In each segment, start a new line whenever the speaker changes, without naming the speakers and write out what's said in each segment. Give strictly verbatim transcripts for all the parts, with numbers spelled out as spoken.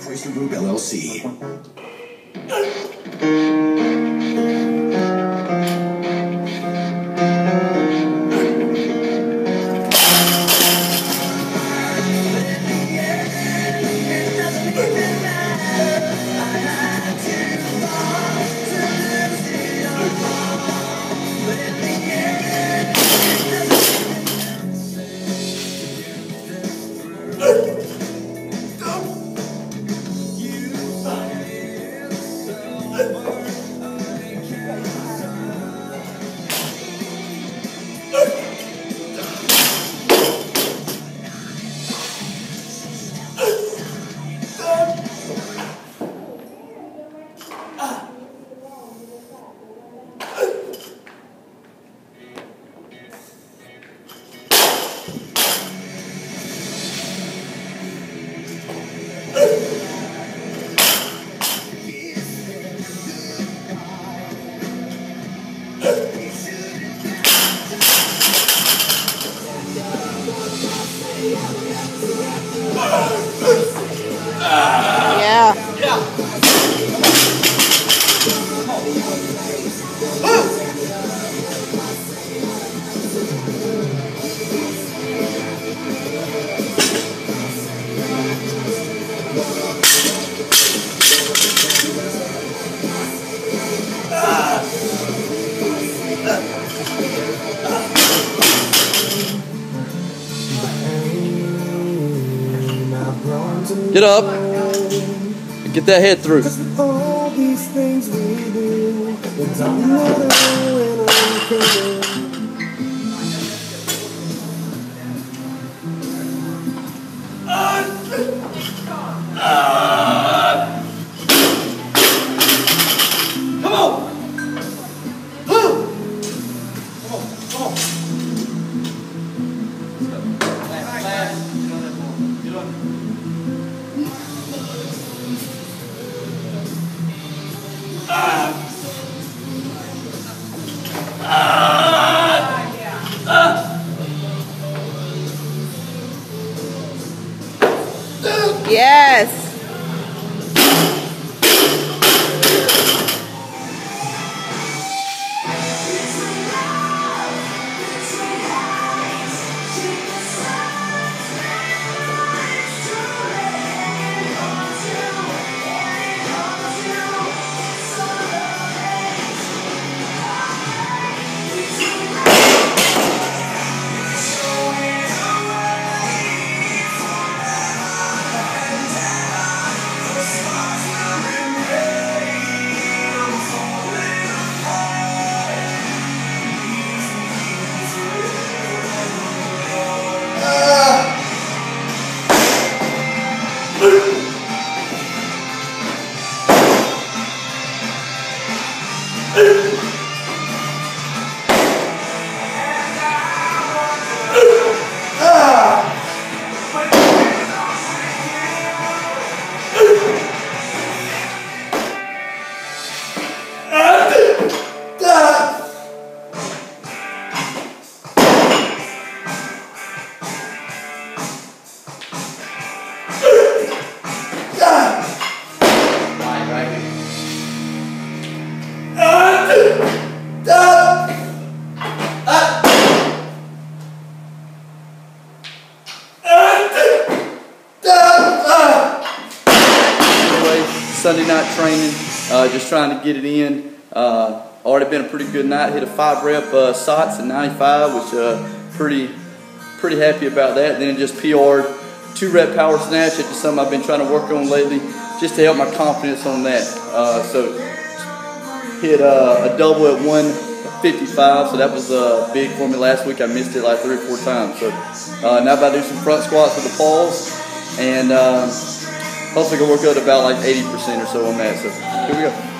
Chrysler Group, L L C.
Yeah.
Get up and get that head through.
All these things we do, it don't matter when I'm coming.
Come on!
Yes.
Sunday night training, uh, just trying to get it in. Uh, already been a pretty good night. Hit a five rep uh, S O T S at ninety-five, which uh, pretty pretty happy about that. Then just P R'd two rep power snatch, which is something I've been trying to work on lately, just to help my confidence on that. Uh, so hit uh, a double at one fifty-five, so that was uh, big for me last week. I missed it like three or four times. So uh, now about to do some front squats with the paws, and uh, hopefully gonna work out about like eighty percent or so on that. So here we go.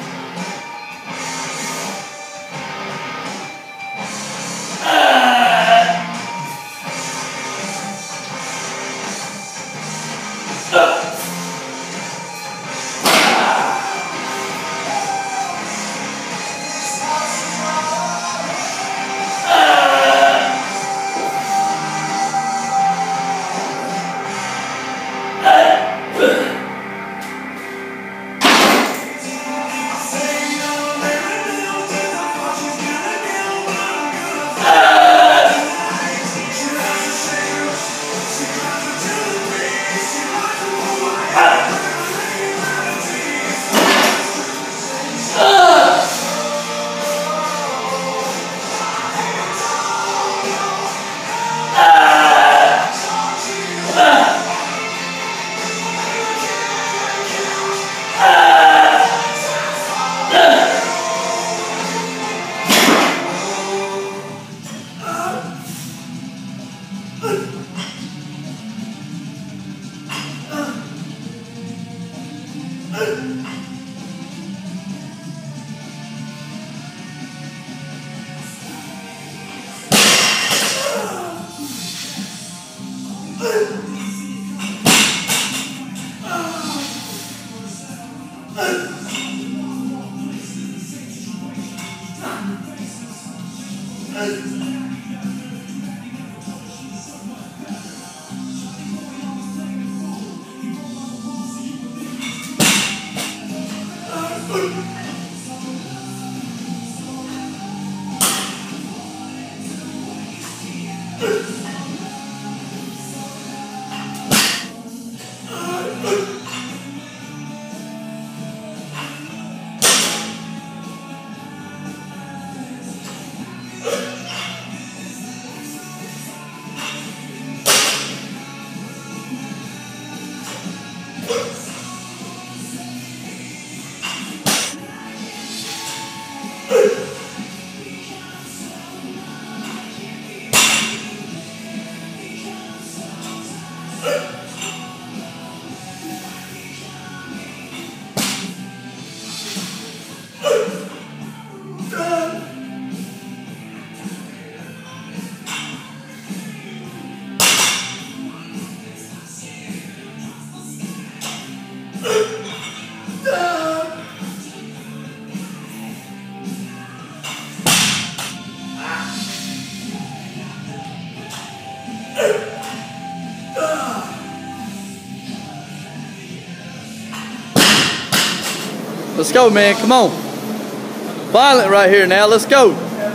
Let's go, man. Come on. Violent right here now. Let's go.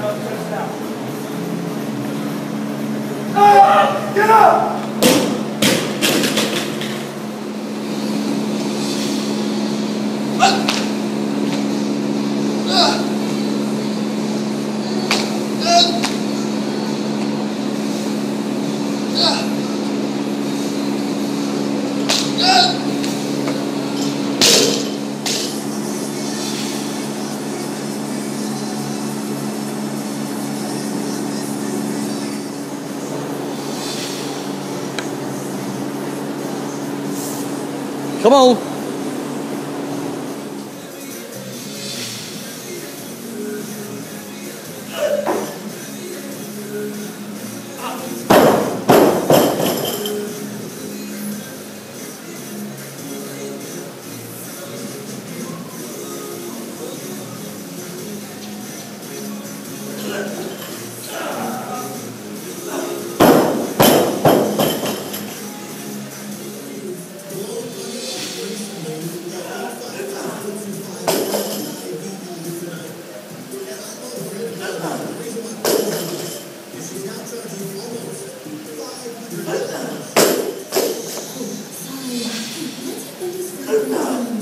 Get up!
Come on.
Sorry.